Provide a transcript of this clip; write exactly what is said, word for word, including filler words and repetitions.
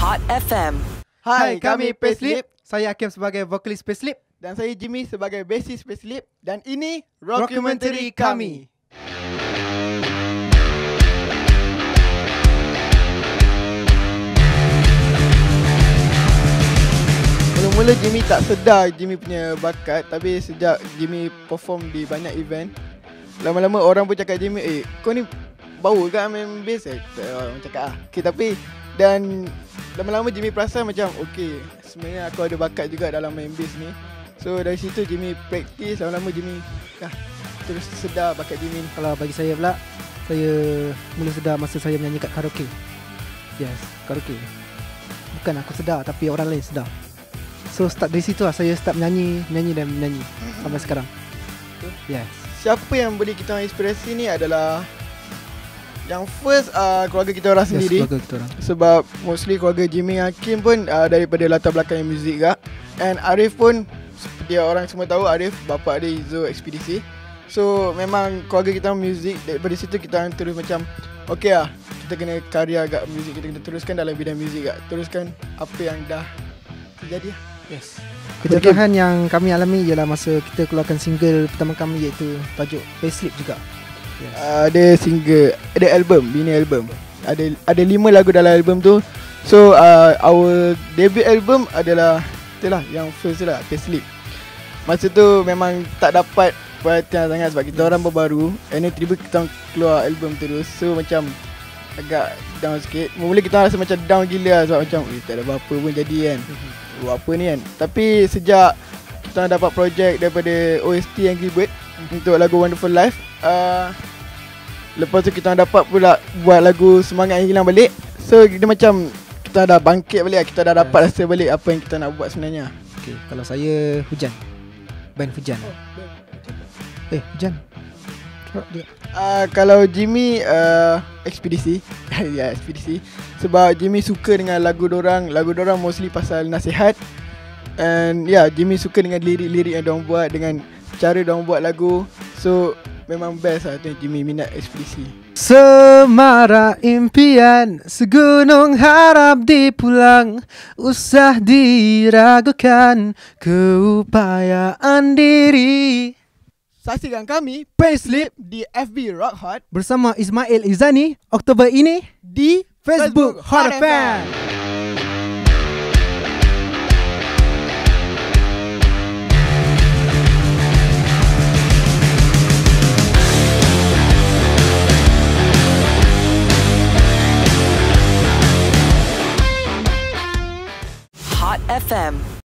Hot F M. Hai, kami Payslip. Saya Hakim sebagai vokalis Payslip. Dan saya Jimmy sebagai bassist Payslip. Dan ini Rockumentary kami. Mula-mula Jimmy tak sedar Jimmy punya bakat. Tapi sejak Jimmy perform di banyak event, lama-lama orang pun cakap Jimmy, Eh kau ni bau kan main bass eh? Orang cakap ah okay, tapi dan lama-lama Jimmy perasan macam okay, sebenarnya aku ada bakat juga dalam main bass ni. So dari situ Jimmy practice. Lama-lama Jimmy ah, terus sedar bakat Jimmy ni. Kalau bagi saya pula, saya mula sedar masa saya menyanyi kat karaoke. Yes, karaoke. Bukan aku sedar, tapi orang lain sedar. So start dari situ lah saya start menyanyi, menyanyi dan menyanyi sampai sekarang. Yes. Siapa yang beri kita inspirasi ni adalah yang first uh, keluarga kita orang sendiri. Yes, keluarga kita orang. Sebab mostly keluarga Jimmy Hakim pun uh, daripada latar belakang muzik juga. And Arif pun seperti orang semua tahu, Arif bapa dia Izo Ekspedisi. So memang keluarga kita muzik. Daripada situ kita terus macam okay lah, kita kena karya agak muzik, kita kena teruskan dalam bidang muzik agak. Teruskan apa yang dah terjadi lah. Yes. Kejadian yang kami alami ialah masa kita keluarkan single pertama kami, iaitu tajuk Payslip juga. Yes. Uh, ada single, ada album, bini album. Ada ada lima lagu dalam album tu. So uh, our debut album adalah itulah yang first lah, Payslip. Masa tu memang tak dapat perhatian sangat sebab kita yes. orang baru. And then tiba-tiba kita keluar album terus. So macam agak down sikit. Mula kita rasa macam down gila lah, sebab macam eh, tak ada apa-apa pun jadi kan. Buat apa ni kan. Tapi sejak kita dapat projek daripada O S T Angry Bird untuk lagu Wonderful Life, uh, lepas tu kita dapat pula buat lagu Semangat Yang Hilang balik. So dia macam kita dah bangkit balik, kita dah dapat yes. rasa balik apa yang kita nak buat sebenarnya. Okay, kalau saya Hujan, band Hujan. oh, Eh Hujan uh, Kalau Jimmy uh, Ekspedisi. Ya, Ekspedisi. Sebab Jimmy suka dengan lagu dorang. Lagu dorang mostly pasal nasihat. And ya, yeah, Jimmy suka dengan lirik-lirik yang dorang buat, dengan cara dorang buat lagu. So memang best lah tu Jimmy minat Ekspedisi. Semara impian, segunung harap dipulang, usah diragukan keupayaan diri. Saksikan kami Payslip di F B Rock Hot bersama Ismail Izani Oktober ini di Facebook, Facebook Hot F M. Hot F M.